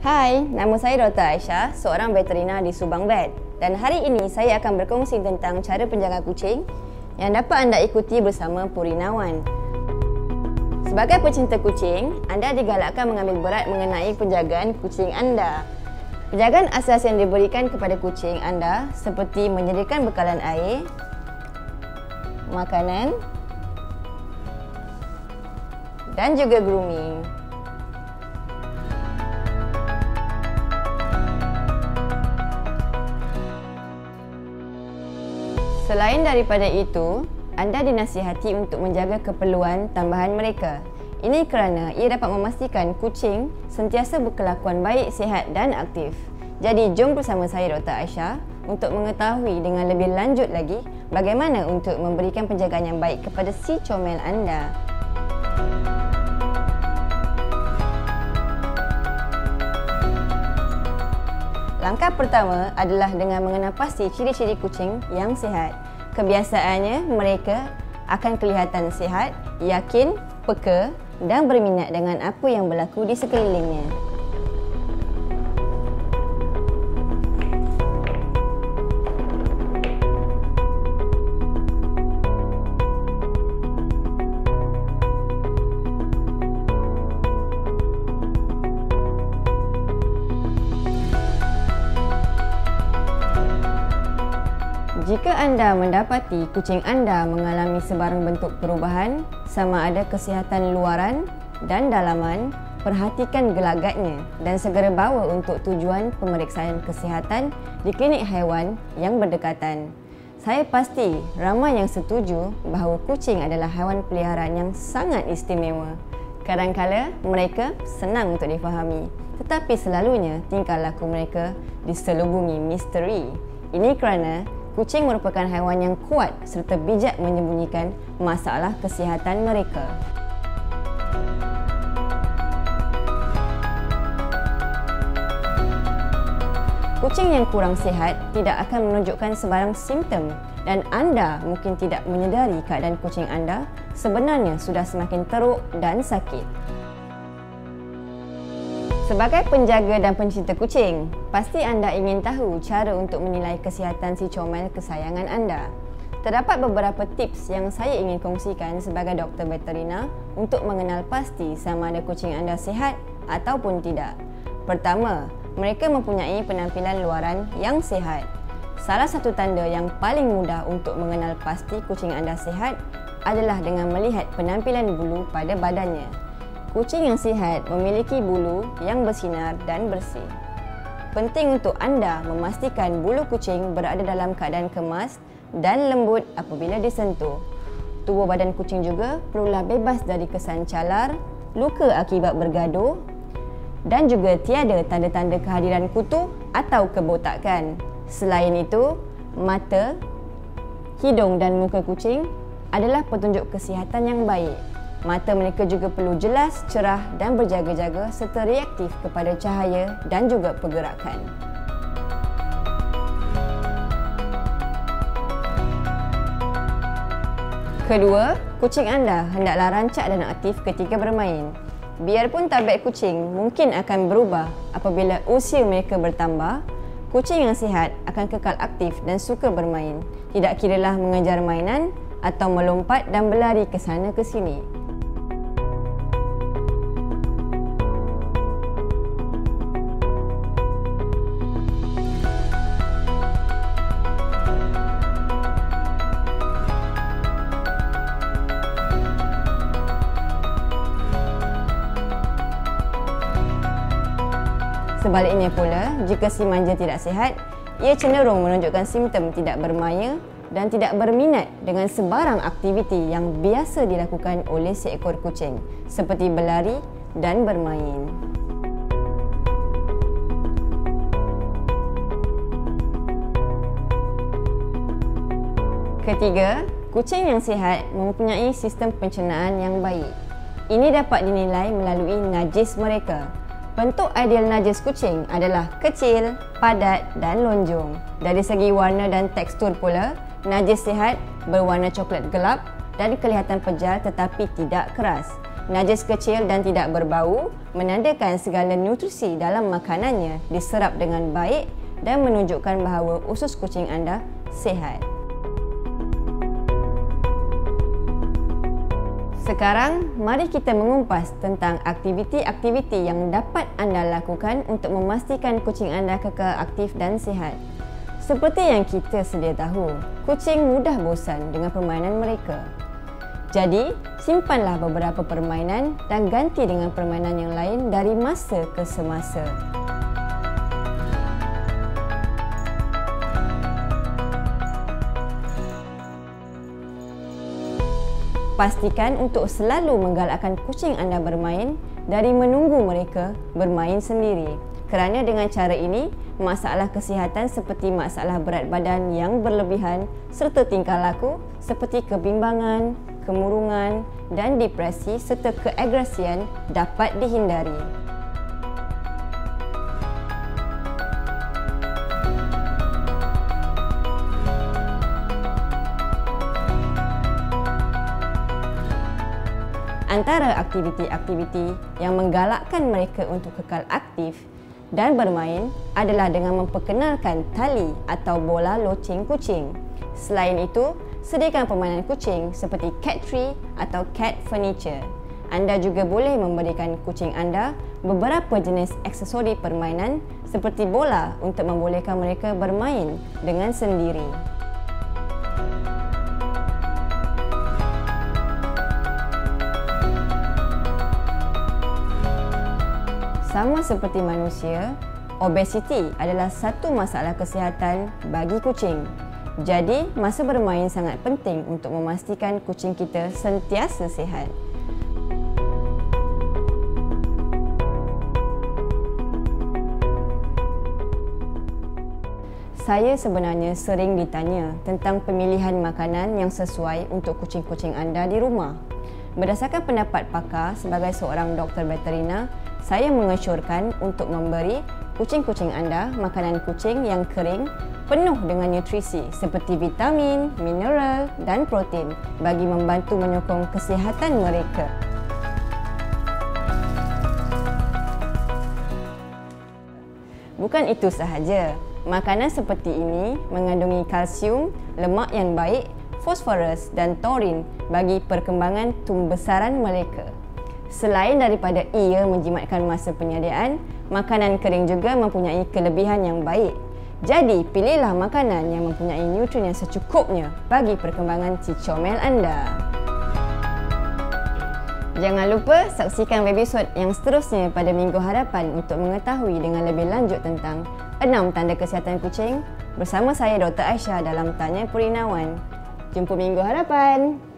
Hai, nama saya Dr. Aisyah, seorang veterina di Subang Vet. Dan hari ini saya akan berkongsi tentang cara penjaga kucing yang dapat anda ikuti bersama Purinawan. Sebagai pecinta kucing, anda digalakkan mengambil berat mengenai penjagaan kucing anda. Penjagaan asas yang diberikan kepada kucing anda seperti menyediakan bekalan air, makanan dan juga grooming. Selain daripada itu, anda dinasihati untuk menjaga keperluan tambahan mereka. Ini kerana ia dapat memastikan kucing sentiasa berkelakuan baik, sihat dan aktif. Jadi jom bersama saya Dr. Aisyah untuk mengetahui dengan lebih lanjut lagi bagaimana untuk memberikan penjagaan yang baik kepada si comel anda. Langkah pertama adalah dengan mengenal pasti ciri-ciri kucing yang sihat. Kebiasaannya, mereka akan kelihatan sihat, yakin, peka dan berminat dengan apa yang berlaku di sekelilingnya. Jika anda mendapati kucing anda mengalami sebarang bentuk perubahan, sama ada kesihatan luaran dan dalaman, perhatikan gelagatnya dan segera bawa untuk tujuan pemeriksaan kesihatan di klinik haiwan yang berdekatan. Saya pasti ramai yang setuju bahawa kucing adalah haiwan peliharaan yang sangat istimewa. Kadang-kala mereka senang untuk difahami, tetapi selalunya tingkah laku mereka diselubungi misteri. Ini kerana kucing merupakan haiwan yang kuat serta bijak menyembunyikan masalah kesihatan mereka. Kucing yang kurang sihat tidak akan menunjukkan sebarang simptom dan anda mungkin tidak menyedari keadaan kucing anda sebenarnya sudah semakin teruk dan sakit. Sebagai penjaga dan pencinta kucing, pasti anda ingin tahu cara untuk menilai kesihatan si comel kesayangan anda. Terdapat beberapa tips yang saya ingin kongsikan sebagai doktor veterina untuk mengenal pasti sama ada kucing anda sihat ataupun tidak. Pertama, mereka mempunyai penampilan luaran yang sihat. Salah satu tanda yang paling mudah untuk mengenal pasti kucing anda sihat adalah dengan melihat penampilan bulu pada badannya. Kucing yang sihat memiliki bulu yang bersinar dan bersih. Penting untuk anda memastikan bulu kucing berada dalam keadaan kemas dan lembut apabila disentuh. Tubuh badan kucing juga perlulah bebas dari kesan calar, luka akibat bergaduh dan juga tiada tanda-tanda kehadiran kutu atau kebotakan. Selain itu, mata, hidung dan muka kucing adalah petunjuk kesihatan yang baik. Mata mereka juga perlu jelas, cerah dan berjaga-jaga serta reaktif kepada cahaya dan juga pergerakan. Kedua, kucing anda hendaklah rancak dan aktif ketika bermain. Biarpun tabiat kucing mungkin akan berubah apabila usia mereka bertambah, kucing yang sihat akan kekal aktif dan suka bermain. Tidak kiralah mengejar mainan atau melompat dan berlari ke sana ke sini. Sebaliknya pula, jika si manja tidak sihat, ia cenderung menunjukkan simptom tidak bermaya dan tidak berminat dengan sebarang aktiviti yang biasa dilakukan oleh seekor kucing, seperti berlari dan bermain. Ketiga, kucing yang sihat mempunyai sistem pencernaan yang baik. Ini dapat dinilai melalui najis mereka. Bentuk ideal najis kucing adalah kecil, padat dan lonjong. Dari segi warna dan tekstur pula, najis sihat berwarna coklat gelap dan kelihatan pejar tetapi tidak keras. najis kecil dan tidak berbau, menandakan segala nutrisi dalam makanannya diserap dengan baik dan menunjukkan bahawa usus kucing anda sihat. Sekarang, mari kita mengumpas tentang aktiviti-aktiviti yang dapat anda lakukan untuk memastikan kucing anda kekal aktif dan sihat. Seperti yang kita sedia tahu, kucing mudah bosan dengan permainan mereka. Jadi, simpanlah beberapa permainan dan ganti dengan permainan yang lain dari masa ke semasa. Pastikan untuk selalu menggalakkan kucing anda bermain dari menunggu mereka bermain sendiri. Kerana dengan cara ini, masalah kesihatan seperti masalah berat badan yang berlebihan serta tingkah laku seperti kebimbangan, kemurungan dan depresi serta keagresian dapat dihindari. Antara aktiviti-aktiviti yang menggalakkan mereka untuk kekal aktif dan bermain adalah dengan memperkenalkan tali atau bola loceng kucing. Selain itu, sediakan permainan kucing seperti cat tree atau cat furniture. Anda juga boleh memberikan kucing anda beberapa jenis aksesori permainan seperti bola untuk membolehkan mereka bermain dengan sendiri. Sama seperti manusia, obesiti adalah satu masalah kesihatan bagi kucing. Jadi, masa bermain sangat penting untuk memastikan kucing kita sentiasa sihat. Saya sebenarnya sering ditanya tentang pemilihan makanan yang sesuai untuk kucing-kucing anda di rumah. Berdasarkan pendapat pakar sebagai seorang doktor veterina, saya menganjurkan untuk memberi kucing-kucing anda makanan kucing yang kering penuh dengan nutrisi seperti vitamin, mineral dan protein bagi membantu menyokong kesihatan mereka. Bukan itu sahaja, makanan seperti ini mengandungi kalsium, lemak yang baik, fosforus dan taurin bagi perkembangan tumbesaran mereka. Selain daripada ia menjimatkan masa penyediaan, makanan kering juga mempunyai kelebihan yang baik. Jadi, pilihlah makanan yang mempunyai nutrien yang secukupnya bagi perkembangan si comel anda. Jangan lupa saksikan episod yang seterusnya pada minggu hadapan untuk mengetahui dengan lebih lanjut tentang 6 tanda kesihatan kucing bersama saya Dr. Aisyah dalam Tanya Purinawan. Jumpa minggu hadapan.